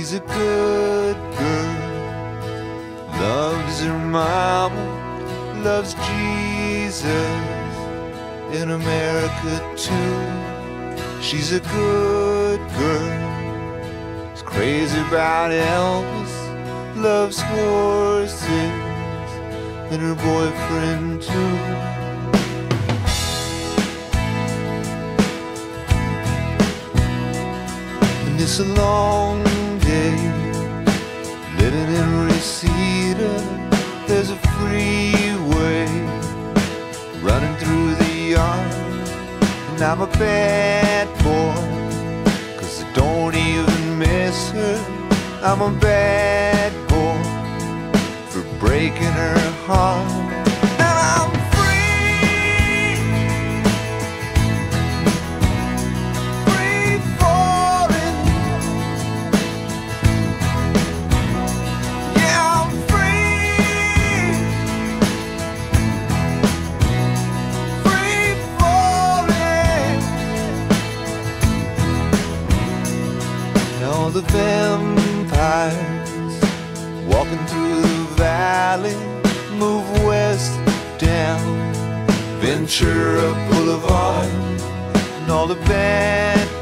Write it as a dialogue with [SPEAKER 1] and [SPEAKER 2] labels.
[SPEAKER 1] She's a good girl, loves her mama, loves Jesus, in America too. She's a good girl, is crazy about Elvis, loves horses, and her boyfriend too. And it's a long day living in Reseda. There's a freeway running through the yard, and I'm a bad boy, 'cause I don't even miss her. I'm a bad boy for breaking her heart. Now I'm free, free falling. Yeah, I'm free, free falling. Now the vampires walking through the valley move west down Ventura Boulevard, and all the bad